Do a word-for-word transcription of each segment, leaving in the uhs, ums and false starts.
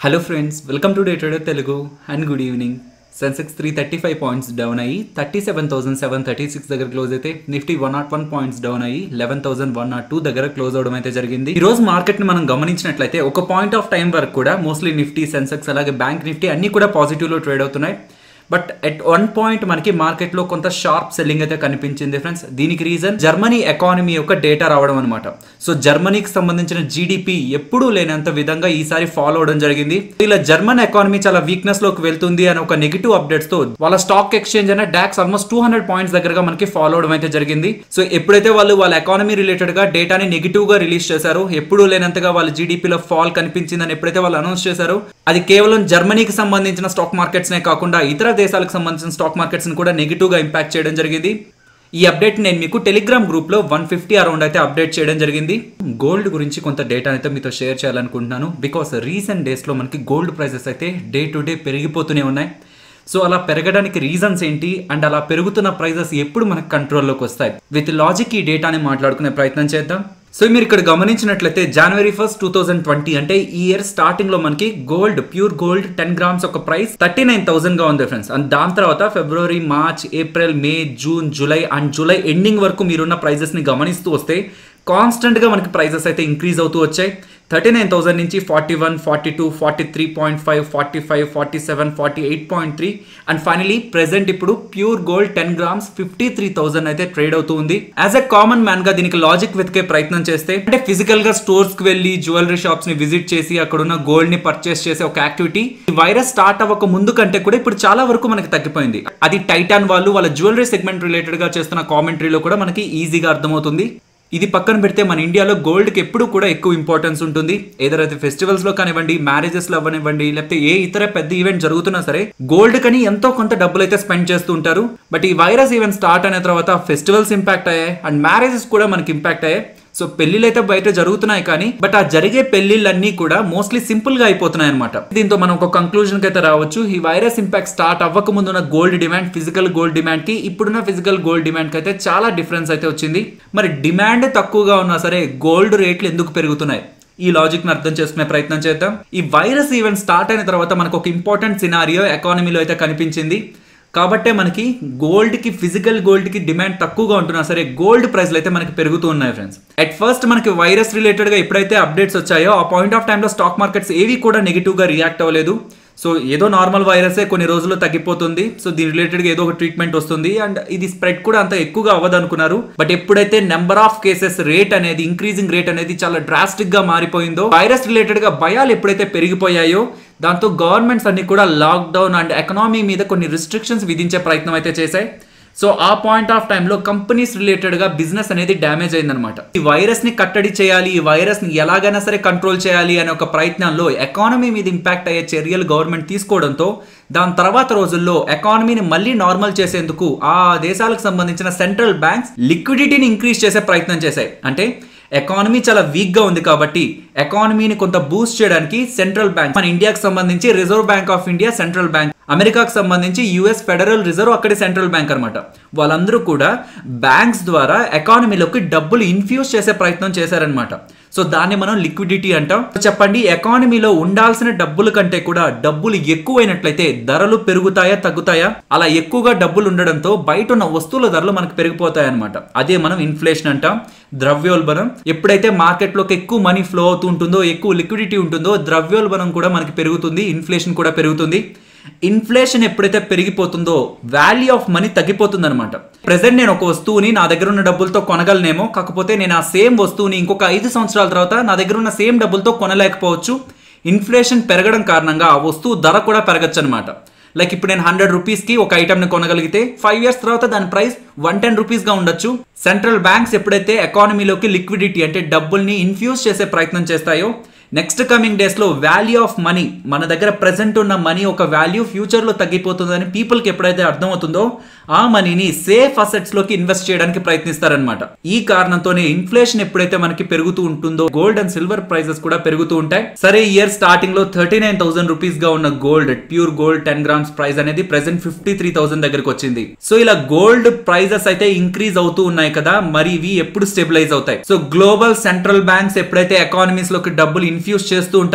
Hello friends, welcome to day trader Telugu and good evening. Sensex three thirty five points down అయ్యి thirty seven thousand seven thirty six దగ్గర close అయితే, Nifty one nought one points down అయ్యి eleven thousand one nought two దగ్గర close అవడం అయితే జరిగింది. ఈ రోజు మార్కెట్ ని మనం గమనించినట్లయితే ఒక పాయింట్ ఆఫ్ టైం వరకు కూడా మోస్ట్లీ నిఫ్టీ, సెన్సెక్స్ అలాగే బ్యాంక్ నిఫ్టీ అన్ని కూడా పాజిటివ్ లో ట్రేడ్ అవుతున్నాయి. బట్ ఎట్ వన్ పాయింట్ మనకి మార్కెట్ లో కొంత షార్ప్ సెల్లింగ్ అయితే కనిపించింది ఫ్రెండ్స్. దీనికి రీజన్ జర్మనీ ఎకానమీ యొక్క డేటా రావడం అనమాట. సో జర్మనీకి సంబంధించిన జీడిపి ఎప్పుడూ లేనంత విధంగా ఈసారి ఫాలో అవడం జరిగింది. ఇలా జర్మన్ ఎకానమీ చాలా వీక్నెస్ లోకి వెళ్తుంది అని ఒక నెగిటివ్ అప్డేట్స్ తో వాళ్ళ స్టాక్ ఎక్స్చేంజ్ అనే DAX almost two hundred points దగ్గరగా మనకి ఫాలో అవడం అయితే జరిగింది. సో ఎప్పుడైతే వాళ్ళు వాళ్ళ ఎకానమీ రిలేటెడ్ గా డేటాని నెగిటివ్ గా రిలీజ్ చేశారో, ఎప్పుడూ లేనంతగా వాళ్ళ జీడిపిలో ఫాల్ కనిపించిందని ఎప్పుడైతే వాళ్ళు అనౌన్స్ చేశారో, అది కేవలం జర్మనీకి సంబంధించిన స్టాక్ మార్కెట్స్ నే కాకుండా ఇతర దేశాలకు సంబంధించిన స్టాక్ మార్కెట్స్ ని కూడా నెగిటివ్ గా ఇంపాక్ట్ చేయడం జరిగింది. ఈ అప్డేట్ నేను మీకు టెలిగ్రామ్ గ్రూప్ లో వన్ ఫిఫ్టీ అరౌండ్ అయితే అప్డేట్ చేయడం జరిగింది. గోల్డ్ గురించి కొంత డేటా అయితే మీతో షేర్ చేయాలనుకుంటున్నాను. బికాస్ రీసెంట్ డేస్ లో మనకి గోల్డ్ ప్రైసెస్ అయితే డే టు డే పెరిగిపోతూనే ఉన్నాయి. సో అలా పెరగడానికి రీజన్స్ ఏంటి అండ్ అలా పెరుగుతున్న ప్రైజెస్ ఎప్పుడు మనకు కంట్రోల్లోకి వస్తాయి, విత్ లాజిక్ ఈ డేటాని మాట్లాడుకునే ప్రయత్నం చేద్దాం. సో మీరు ఇక్కడ గమనించినట్లయితే జనవరి ఫస్ట్ టూ థౌసండ్ ట్వంటీ అంటే ఈ ఇయర్ స్టార్టింగ్ లో మనకి gold, pure gold ten grams ఒక ప్రైస్ థర్టీ నైన్ థౌసండ్ గా ఉంది ఫ్రెండ్స్. అండ్ దాని తర్వాత ఫిబ్రవరి, March, April, May, June, July and July ending వరకు మీరున్న ప్రైజెస్ ని గమనిస్తూ వస్తే కాన్స్టెంట్ గా మనకి ప్రైజెస్ అయితే ఇంక్రీజ్ అవుతూ వచ్చాయి. థర్టీ నైన్ థౌసండ్ నుంచి forty one, forty two, forty three point five, forty five, forty seven, forty eight point three and finally present ఇప్పుడు pure gold ten grams fifty three thousand అయితే trade అవుతూ ఉంది. As a common man గా దీనికి logic వెతికే ప్రయత్నం చేస్తే, అంటే ఫిజికల్ గా స్టోర్స్ కి వెళ్లి జ్యువెలరీ షాప్స్ ని విజిట్ చేసి అక్కడ ఉన్న గోల్డ్ ని పర్చేస్ చేసే ఒక యాక్టివిటీ ఈ వైరస్ స్టార్ట్ అవ్వక ముందు కంటే కూడా ఇప్పుడు చాలా వరకు మనకి తగ్గిపోయింది. అది టైటాన్ వాళ్ళు వాళ్ళ జ్యువెలరీ సెగ్మెంట్ రిలేటెడ్ గా చేస్తున్న కామెంటరీలో కూడా మనకి ఈజీగా అర్థమవుతుంది. ఇది పక్కన పెడితే మన ఇండియాలో గోల్డ్కి ఎప్పుడు కూడా ఎక్కువ ఇంపార్టెన్స్ ఉంటుంది. ఏదైతే ఫెస్టివల్స్ లో కానివ్వండి, మ్యారేజెస్ లో అవ్వనివ్వండి, లేకపోతే ఏ ఇతర పెద్ద ఈవెంట్ జరుగుతున్నా సరే గోల్డ్ కని ఎంతో కొంత డబ్బులు అయితే స్పెండ్ చేస్తూ ఉంటారు. బట్ ఈ వైరస్ ఈవెంట్ స్టార్ట్ అయిన తర్వాత ఫెస్టివల్స్ ఇంపాక్ట్ అయ్యాయి అండ్ మ్యారేజెస్ కూడా మనకి ఇంపాక్ట్ అయ్యాయి. సో పెళ్లిళ్ళు అయితే బయట జరుగుతున్నాయి కానీ బట్ ఆ జరిగే పెళ్లిళ్ళన్నీ కూడా మోస్ట్లీ సింపుల్ గా అయిపోతున్నాయి అనమాట. దీంతో మనం ఒక కంక్లూజన్ కి అయితే రావచ్చు. ఈ వైరస్ ఇంపాక్ట్ స్టార్ట్ అవ్వక ముందున్న gold demand, physical gold demand కి ఇప్పుడున్న ఫిజికల్ గోల్డ్ డిమాండ్ కి అయితే చాలా డిఫరెన్స్ అయితే వచ్చింది. మరి డిమాండ్ తక్కువగా ఉన్నా సరే గోల్డ్ రేట్లు ఎందుకు పెరుగుతున్నాయి? ఈ లాజిక్ ని అర్థం చేసుకునే ప్రయత్నం చేద్దాం. ఈ వైరస్ ఈవెంట్ స్టార్ట్ అయిన తర్వాత మనకు ఒక ఇంపార్టెంట్ సినారియో ఎకానమీలో అయితే కనిపించింది. కాబట్టే మనకి గోల్డ్ కి, ఫిజికల్ గోల్డ్ కి డిమాండ్ తక్కువగా ఉంటున్నా సరే గోల్డ్ ప్రైస్లు అయితే మనకి పెరుగుతూ ఉన్నాయి ఫ్రెండ్స్. అట్ ఫస్ట్ మనకి వైరస్ రిలేటెడ్ గా ఎప్పుడైతే అప్డేట్స్ వచ్చాయో ఆ పాయింట్ ఆఫ్ టైంలో స్టాక్ మార్కెట్స్ ఏవి కూడా నెగిటివ్ గా రియాక్ట్ అవ్వలేదు. సో ఏదో నార్మల్ వైరసే కొన్ని రోజుల్లో తగ్గిపోతుంది, సో దీని రిలేటెడ్ గా ఏదో ఒక ట్రీట్మెంట్ వస్తుంది అండ్ ఇది స్ప్రెడ్ కూడా అంత ఎక్కువగా అవ్వదు అనుకున్నారు. బట్ ఎప్పుడైతే నెంబర్ ఆఫ్ కేసెస్ రేట్ అనేది, ఇంక్రీజింగ్ రేట్ అనేది చాలా డ్రాస్టిక్ గా మారిపోయిందో, వైరస్ రిలేటెడ్ గా భయాలు ఎప్పుడైతే పెరిగిపోయాయో దాంతో గవర్నమెంట్స్ అన్ని కూడా లాక్డౌన్ అండ్ ఎకనామీ మీద కొన్ని రిస్ట్రిక్షన్స్ విధించే ప్రయత్నం అయితే చేశాయి. సో ఆ పాయింట్ ఆఫ్ టైంలో కంపెనీస్ రిలేటెడ్ గా బిజినెస్ అనేది డ్యామేజ్ అయిందనమాట. ఈ వైరస్ ని కట్టడి చేయాలి, ఈ వైరస్ ని ఎలాగైనా సరే కంట్రోల్ చేయాలి అనే ఒక ప్రయత్నంలో ఎకానమీ మీద ఇంపాక్ట్ అయ్యే చర్యలు గవర్నమెంట్ తీసుకోవడంతో దాని తర్వాత రోజుల్లో ఎకానమీని మళ్ళీ నార్మల్ చేసేందుకు ఆ దేశాలకు సంబంధించిన సెంట్రల్ బ్యాంక్స్ లిక్విడిటీని ఇంక్రీజ్ చేసే ప్రయత్నం చేశాయి. అంటే ఎకానమీ చాలా వీక్ గా ఉంది కాబట్టి ఎకానమీని కొంత బూస్ట్ చేయడానికి సెంట్రల్ బ్యాంక్, మన ఇండియాకి సంబంధించి Reserve Bank of India central bank, అమెరికాకు సంబంధించి యుఎస్ ఫెడరల్ రిజర్వ్ అక్కడి సెంట్రల్ బ్యాంక్ అనమాట, వాళ్ళందరూ కూడా బ్యాంక్స్ ద్వారా ఎకానమీలోకి డబ్బులు ఇన్ఫ్యూజ్ చేసే ప్రయత్నం చేశారనమాట. సో దాన్ని మనం లిక్విడిటీ అంటాం. చెప్పండి, ఎకానమీలో ఉండాల్సిన డబ్బుల కంటే కూడా డబ్బులు ఎక్కువైనట్లయితే ధరలు పెరుగుతాయా, తగ్గుతాయా? అలా ఎక్కువగా డబ్బులు ఉండడంతో బయట ఉన్న వస్తువుల ధరలు మనకు పెరిగిపోతాయి అనమాట. అదే మనం ఇన్ఫ్లేషన్ అంటాం, ద్రవ్యోల్బణం. ఎప్పుడైతే మార్కెట్లోకి ఎక్కువ మనీ ఫ్లో అవుతూ ఉంటుందో, ఎక్కువ లిక్విడిటీ ఉంటుందో ద్రవ్యోల్బణం కూడా మనకి పెరుగుతుంది, ఇన్ఫ్లేషన్ కూడా పెరుగుతుంది. ఇన్ఫ్లేషన్ ఎప్పుడైతే పెరిగిపోతుందో వాల్యూ ఆఫ్ మనీ తగ్గిపోతుంది అనమాట. ప్రెసెంట్ నేను ఒక వస్తువుని నా దగ్గర ఉన్న డబ్బులతో కొనగలనేమో, కాకపోతే నేను ఆ సేమ్ వస్తువుని ఇంకొక ఐదు సంవత్సరాల తర్వాత నా దగ్గర ఉన్న సేమ్ డబ్బులతో కొనలేకపోవచ్చు. ఇన్ఫ్లేషన్ పెరగడం కారణంగా ఆ వస్తువు ధర కూడా పెరగచ్చు అనమాట. లైక్ ఇప్పుడు నేను హండ్రెడ్ రూపీస్ కి ఒక ఐటమ్ ని కొనగలిగితే ఫైవ్ ఇయర్స్ తర్వాత దాని ప్రైస్ వన్ టెన్ రూపీస్ గా ఉండొచ్చు. సెంట్రల్ బ్యాంక్స్ ఎప్పుడైతే ఎకానమీలోకి లిక్విడిటీ అంటే డబ్బుల్ని ఇన్ఫ్యూజ్ చేసే ప్రయత్నం చేస్తాయో, నెక్స్ట్ కమింగ్ డేస్ లో వాల్యూ ఆఫ్ మనీ, మన దగ్గర ప్రెసెంట్ ఉన్న మనీ ఒక వాల్యూ ఫ్యూచర్ లో తగ్గిపోతుందని పీపుల్ కి ఎప్పుడైతే అర్థమవుతుందో ఆ మనీని సేఫ్ అసెట్స్ లోకి ఇన్వెస్ట్ చేయడానికి ప్రయత్నిస్తారనమాట. ఈ కారణంతోనే ఇన్ఫ్లేషన్ ఎప్పుడైతే మనకి పెరుగుతూ ఉంటుందో గోల్డ్ అండ్ సిల్వర్ ప్రైసెస్ కూడా పెరుగుతూ ఉంటాయి. సరే, ఇయర్ స్టార్టింగ్ లో థర్టీ నైన్ థౌసండ్ రూపీస్ గా ఉన్న gold, pure gold ten grams price అనేది ప్రెసెంట్ ఫిఫ్టీ త్రీ థౌసండ్ దగ్గరకు వచ్చింది. సో ఇలా గోల్డ్ ప్రైజెస్ అయితే ఇంక్రీజ్ అవుతూ ఉన్నాయి కదా, మరి ఇవి ఎప్పుడు స్టెబిలైజ్ అవుతాయి? సో గ్లోబల్ సెంట్రల్ బ్యాంక్స్ ఎప్పుడైతే ఎకానమీస్ లోకి డబ్బులు ఇన్ఫ్యూజ్ చేస్తూ ఉంటాయో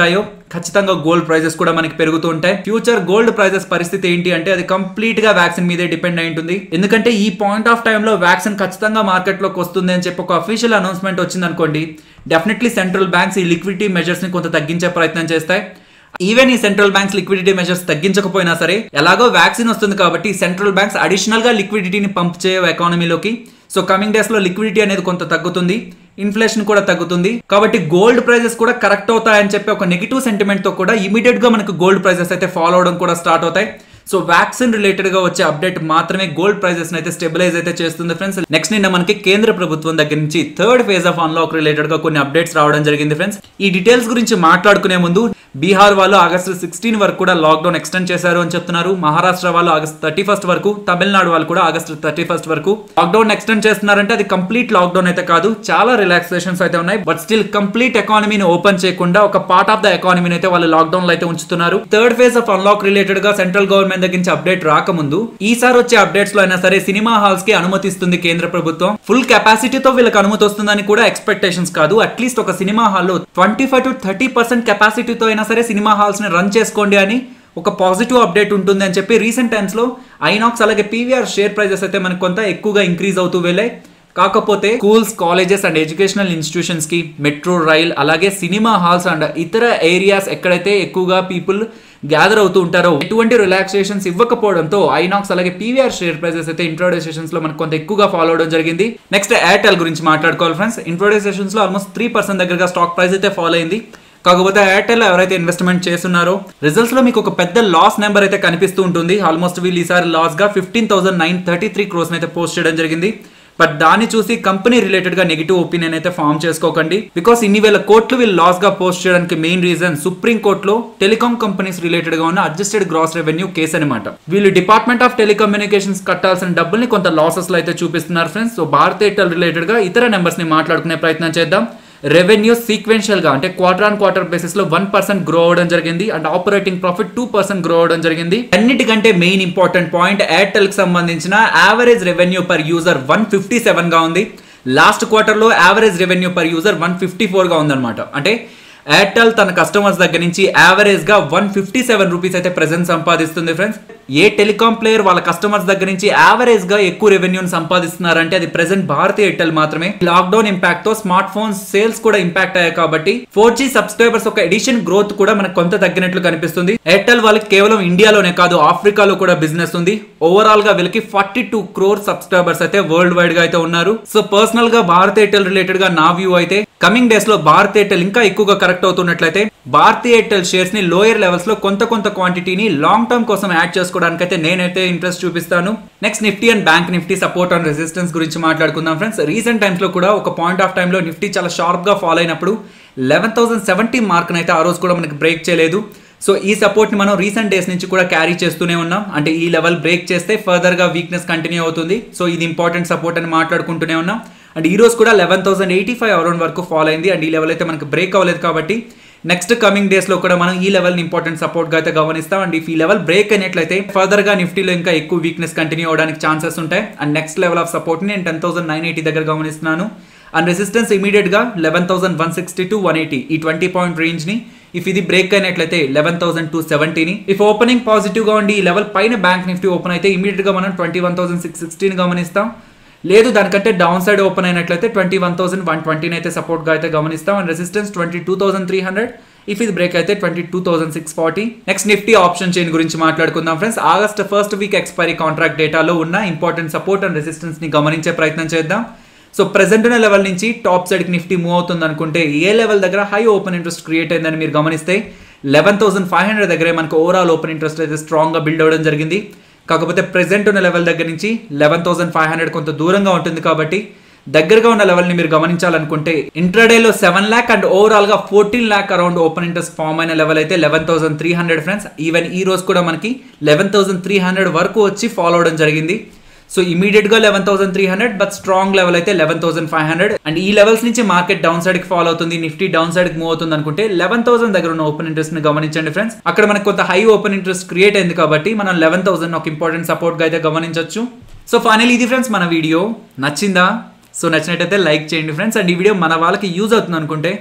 ఖచ్చితంగా గోల్డ్ ప్రైజెస్ కూడా మనకి పెరుగుతూ ఉంటాయి. ఫ్యూచర్ గోల్డ్ ప్రైజెస్ పరిస్థితి ఏంటి అంటే అది కంప్లీట్ గా వ్యాక్సిన్ మీదే డిపెండ్ అయి ఉంటుంది. ఎందుకంటే ఈ పాయింట్ ఆఫ్ టైమ్ లో వ్యాక్సిన్ ఖచ్చితంగా మార్కెట్ లోకి వస్తుంది అని చెప్పి ఒక అఫీషియల్ అనౌన్స్మెంట్ వచ్చింది అనుకోండి, డెఫినెట్లీ సెంట్రల్ బ్యాంక్స్ ఈ లిక్విడిటీ మెజర్స్ ని కొంత తగ్గించే ప్రయత్నం చేస్తాయి. ఈవెన్ ఈ సెంట్రల్ బ్యాంక్స్ లిక్విడిటీ మెజర్స్ తగ్గించకపోయినా సరే ఎలాగో వ్యాక్సిన్ వస్తుంది కాబట్టి సెంట్రల్ బ్యాంక్స్ అడిషనల్ గా లిక్విడిటీని పంప్ చేయవు ఎకానమీలోకి. సో కమింగ్ డేస్ లో లిక్విడిటీ అనేది కొంత తగ్గుతుంది, ఇన్ఫ్లేషన్ కూడా తగ్గుతుంది. కాబట్టి గోల్డ్ ప్రైజెస్ కూడా కరెక్ట్ అవుతాయని చెప్పి ఒక నెగిటివ్ సెంటిమెంట్ తో కూడా ఇమీడియట్ గా మనకు గోల్డ్ ప్రైజెస్ అయితే ఫాలో అవడం కూడా స్టార్ట్ అవుతాయి. సో వ్యాక్సిన్ రిలేటెడ్ గా వచ్చే అప్డేట్ మాత్రమే గోల్డ్ ప్రైజెస్ అయితే స్టెబిలైజ్ అయితే చేస్తుంది ఫ్రెండ్స్. నెక్స్ట్ నిన్న మనకి కేంద్ర ప్రభుత్వం దగ్గర నుంచి third phase of unlock related గా కొన్ని అప్డేట్స్ రావడం జరిగింది ఫ్రెండ్స్. ఈ డీటెయిల్స్ గురించి మాట్లాడుకునే ముందు బీహార్ వాళ్ళు ఆగస్టు సిక్స్టీన్ వరకు కూడా లాక్డౌన్ ఎక్స్టెండ్ చేశారు అని చెప్తున్నారు. మహారాష్ట్ర వాళ్ళు ఆగస్ట్ థర్టీ ఫస్ట్ వరకు, తమిళనాడు వాళ్ళు కూడా ఆగస్ట్ థర్టీ ఫస్ట్ వరకు లాక్డౌన్ ఎక్స్టెండ్ చేస్తున్నారంటే అది కంప్లీట్ లాక్డౌన్ అయితే కాదు, చాలా రిలాక్సేషన్స్ అయితే ఉన్నాయి. బట్ స్టిల్ కంప్లీట్ ఎకానమీని ఓపెన్ చేయకుండా ఒక పార్ట్ ఆఫ్ ద ఎకానమీని అయితే వాళ్ళు లాక్డౌన్ లో అయితే ఉంచుతున్నారు. Third phase of unlock related గా సెంట్రల్ గవర్నమెంట్ దగ్గర నుంచి అప్డేట్ రాకముందు ఈసారి వచ్చే అప్డేట్స్ లో అయినా సరే సినిమా హాల్స్ కి అనుమతిస్తుంది కేంద్ర ప్రభుత్వం. ఫుల్ కెపాసిటీతో వీళ్ళకి అనుమతి వస్తుందని కూడా ఎక్స్పెక్టేషన్స్ కాదు. అట్లీస్ట్ ఒక సినిమా హాల్లో twenty five to thirty percent కెపాసిటీతో అయినా సరే సినిమా హాల్స్ ని రన్ చేసుకోండి అని ఒక పాజిటివ్ అప్డేట్ ఉంటుంది అని చెప్పి రీసెంట్ టైమ్స్ లో ఐనాక్స్ అలాగే పీవీఆర్ షేర్ ప్రైజెస్ అయితే మనకు కొంత ఎక్కువగా ఇంక్రీజ్ అవుతూ వెళ్ళాయి. కాకపోతే schools, colleges and educational institutions కి మెట్రో రైల్ అలాగే సినిమా హాల్స్ అండ్ ఇతర ఏరియాస్ ఎక్కడైతే ఎక్కువగా పీపుల్ గ్యాదర్ అవుతూ ఉంటారో ఎటువంటి రిలాక్సేషన్స్ ఇవ్వకపోవడంతో ఐనాక్స్ అలాగే పీవీఆర్ షేర్ ప్రైజెస్ అయితే ఇంట్రోడే సెషన్స్ లో మనకు కొంత ఎక్కువగా ఫాలో అవడం జరిగింది. నెక్స్ట్ ఎయిర్టెల్ గురించి మాట్లాడుకోవాలి ఫ్రెండ్స్. ఇంట్రోడే సెషన్స్ లో ఆల్మోస్ట్ త్రీ పర్సెంట్ దగ్గరగా స్టాక్ ప్రైస్ అయితే ఫాలో అయింది. కాకపోతే ఎయిర్టెల్ ఎవరైతే ఇన్వెస్ట్మెంట్ చేస్తున్నారో రిజల్ట్స్ లో మీకు ఒక పెద్ద లాస్ నెంబర్ అయితే కనిపిస్తూ ఉంటుంది. ఆల్మోస్ట్ వీళ్ళు ఈసారి లాస్ గా fifteen thousand nine thirty three crores అయితే పోస్ట్ చేయడం జరిగింది. బట్ దాన్ని చూసి కంపెనీ రిలేటెడ్ గా నెగిటివ్ ఒపీనియన్ అయితే ఫామ్ చేసుకోకండి. బికాస్ ఇన్ని వేల కోట్లు వీళ్ళు లాస్ గా పోస్ట్ చేయడానికి మెయిన్ రీజన్ సుప్రీం కోర్టులో టెలికాం కంపెనీస్ రిలేటెడ్ గా ఉన్న అడ్జస్టెడ్ గ్రాస్ రెవెన్యూ కేసు అనమాట. వీళ్ళు డిపార్ట్మెంట్ ఆఫ్ టెలికమ్యూనికేషన్స్ కట్టాల్సిన డబ్బుల్ని కొంత లాసెస్ లో అయితే చూపిస్తున్నారు friends. So Bharat Airtel related గా ఇతర నెంబర్స్ ని మాట్లాడుకునే ప్రయత్నం చేద్దాం. రెవెన్యూ సీక్వెన్షియల్ గా అంటే క్వార్టర్ ఆన్ క్వార్టర్ బేసిస్ లో వన్ పర్సెంట్ గ్రో అవడం జరిగింది and operating profit two percent grow అవడం జరిగింది. అన్నిటికంటే మెయిన్ ఇంపార్టెంట్ పాయింట్ ఎయిర్టెల్ కి సంబంధించిన average revenue per user one fifty seven గా ఉంది. లాస్ట్ క్వార్టర్ లో average revenue per user one fifty four గా ఉందన్నమాట. అంటే ఎయిర్టెల్ తన కస్టమర్స్ దగ్గర నుంచి యావరేజ్ గా వన్ ఫిఫ్టీ సెవెన్ రూపీస్ అయితే ప్రెజెంట్ సంపాదిస్తుంది ఫ్రెండ్స్. ఏ టెలికాం ప్లేయర్ వాళ్ళ కస్టమర్స్ దగ్గర నుంచి యావరేజ్ గా ఎక్కువ రెవెన్యూని సంపాదిస్తున్నారంటే అది ప్రెజెంట్ భారతీ ఎయిర్టెల్ మాత్రమే. లాక్డౌన్ ఇంపాక్ట్ తో స్మార్ట్ ఫోన్ సేల్స్ కూడా ఇంపాక్ట్ అయ్యాయి కాబట్టి ఫోర్ జీ సబ్స్క్రైబర్స్ ఒక ఎడిషన్ గ్రోత్ కూడా మనకు కొంత తగ్గినట్లు కనిపిస్తుంది. ఎయిర్టెల్ వాళ్ళకి కేవలం ఇండియాలోనే కాదు ఆఫ్రికాలో కూడా బిజినెస్ ఉంది. ఓవరాల్ గా వీళ్ళకి ఫార్టీ టూ క్రోర్ సబ్స్క్రైబర్స్ అయితే వరల్డ్ వైడ్ గా అయితే ఉన్నారు. సో పర్సనల్ గా భారతీ ఎయిర్టెల్ రిలేటెడ్ గా నా వ్యూ అయితే కమింగ్ డేస్ లో భారతీ ఎయిర్టెల్ ఇంకా ఎక్కువగా కరెక్ట్ అవుతున్నట్లయితే భారతీ ఎయిర్టెల్ షేర్స్ ని లోయర్ లెవెల్స్ లో కొంత కొంత క్వాంటిటీని లాంగ్ టర్మ్ కోసం యాడ్ చేసుకోవడానికి అయితే నేనైతే ఇంట్రెస్ట్ చూపిస్తాను. Next Nifty and bank Nifty support and resistance గురించి మాట్లాడుకుందాం ఫ్రెండ్స్. రీసెంట్ టైమ్స్ లో కూడా ఒక పాయింట్ ఆఫ్ టైమ్ లో నిఫ్టీ చాలా షార్ప్ గా ఫాలో అయినప్పుడు లెవెన్ థౌసండ్ సెవెంటీ మార్క్ అయితే ఆ రోజు కూడా మనకి బ్రేక్ చేయలేదు. సో ఈ సపోర్ట్ ని మనం రీసెంట్ డేస్ నుంచి కూడా క్యారీ చేస్తూనే ఉన్నాం. అంటే ఈ లెవెల్ బ్రేక్ చేస్తే ఫర్దర్ గా వీక్నెస్ కంటిన్యూ అవుతుంది. సో ఇది ఇంపార్టెంట్ సపోర్ట్ అని మాట్లాడుకుంటూనే ఉన్నాం. అండ్ ఈ రోజు కూడా eleven thousand eighty five around వరకు ఫాలో అయింది. అండ్ ఈ లెవెల్ అయితే మనకి బ్రేక్ అవ్వలేదు కాబట్టి నెక్స్ట్ కమింగ్ డేస్ లో కూడా మనం ఈ లెవెల్ ఇంపార్టెంట్ సపోర్ట్ గా అయితే గమనిస్తాం. అండ్ ఈ లెవెల్ బ్రేక్ అయినట్లయితే ఫర్దర్ గా నిఫ్టీలో ఇంకా ఎక్కువ వీక్నెస్ కంటిన్యూ అవడానికి ఛాన్సెస్ ఉంటాయి. And next level of support ని నేను టెన్ థౌసండ్ నైన్ ఎయిటీ దగ్గర గమనిస్తున్నాను. అండ్ రెసిస్టెన్స్ ఇమీడియట్ గా eleven thousand one sixty to one eighty ఈ ట్వంటీ పాయింట్ రేంజ్ ని ఇఫ్ ఇది బ్రేక్ అయినట్లయితే లెవెన్ థౌసండ్ టూ సెవెంటీని ఇఫ్ ఓపెనింగ్ పాజిటివ్ గా ఉండి ఈ లెవెల్ పైన బ్యాంక్ నిఫ్టీ ఓపెన్ అయితే ఇమీడియట్ గా మనం ట్వంటీ వన్ థౌసండ్ సిక్స్ సిక్స్టీని గమనిస్తాం. లేదు దానికంటే డౌన్ సైడ్ ఓపెన్ అయినట్లయితే ట్వంటీ వన్ థౌసండ్ వన్ ట్వంటీని అయితే సపోర్ట్ గా అయితే గమనిస్తాం. And resistance twenty two thousand three hundred if ఇది బ్రేక్ అయితే twenty two thousand six forty. Next Nifty option chain గురించి మాట్లాడుకుందాం friends. August first week expiry contract డేటాలో ఉన్న ఇంపార్టెంట్ సపోర్ట్ అండ్ రెసిస్టెన్స్ ని గమనించే ప్రయత్నం చేద్దాం. సో ప్రెసెంట్ ఉన్న లెవెల్ నుంచి టాప్ సైడ్ కి నిఫ్టీ మూవ్ అవుతుంది అనుకుంటే ఏ లెవెల్ దగ్గర హై ఓపెన్ ఇంట్రెస్ట్ క్రియేట్ అయిందని మీరు గమనిస్తే లెవెన్ థౌసండ్ ఫైవ్ హండ్రెడ్ దగ్గరే మనకు ఓవరాల్ ఓపెన్ ఇంట్రెస్ట్ అయితే స్ట్రాంగ్ గా బిల్డ్ అవ్వడం జరిగింది. కాకపోతే ప్రెసెంట్ ఉన్న లెవెల్ దగ్గర నుంచి లెవెన్ థౌసండ్ ఫైవ్ హండ్రెడ్ కొంత దూరంగా ఉంటుంది కాబట్టి దగ్గరగా ఉన్న లెవెల్ ని మీరు గమనించాలనుకుంటే ఇంట్రాడేలో సెవెన్ లాక్ అండ్ ఓవరాల్ గా fourteen lakh around open interest form అయిన లెవెల్ అయితే eleven thousand three hundred friends. Even ఈ రోజు కూడా మనకి లెవెన్ థౌసండ్ త్రీ హండ్రెడ్ వరకు వచ్చి ఫాలో అవడం జరిగింది. సో ఇమీడియట్ గా eleven thousand three hundred but strong level అయితే eleven thousand five hundred. And ఈ లెవెల్స్ నుంచి మార్కెట్ డౌన్ సైడ్ కి ఫాలో అవుతుంది, నిఫ్టీ డౌన్ సైడ్ కి మూవ్ అవుతుంది అనుకుంటే లెవెన్ థౌసండ్ దగ్గర ఉన్న ఓపెన్ ఇంట్రెస్ట్ ని గమనించండి ఫ్రెండ్స్. అక్కడ మనకు కొంత హై ఓపెన్ ఇంట్రెస్ట్ క్రియేట్ అయింది కాబట్టి మనం లెవెన్ థౌసండ్ ఒక ఇంపార్టెంట్ సపోర్ట్ గా అయితే గమనించవచ్చు. సో ఫైనల్ ఇది ఫ్రెండ్స్ మన వీడియో నచ్చిందా? సో నచ్చినట్టయితే లైక్ చేయండి ఫ్రెండ్స్. అండ్ ఈ వీడియో మన వాళ్ళకి యూజ్ అవుతుంది అనుకుంటే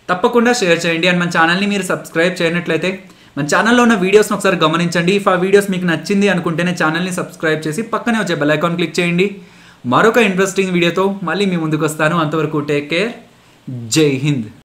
తప్పకుండా షేర్ చేయండి. అండ్ మన ఛానల్ని మీరు సబ్స్క్రైబ్ చేయనట్లయితే మన ఛానల్లో ఉన్న వీడియోస్ని ఒకసారి గమనించండి. ఇఫ్ ఆ వీడియోస్ మీకు నచ్చింది అనుకుంటేనే ఛానల్ని సబ్స్క్రైబ్ చేసి పక్కనే వచ్చే బెల్ ఐకాన్ క్లిక్ చేయండి. మరొక ఇంట్రెస్టింగ్ వీడియోతో మళ్ళీ మీ ముందుకు వస్తాను. అంతవరకు టేక్ కేర్. జై హింద్.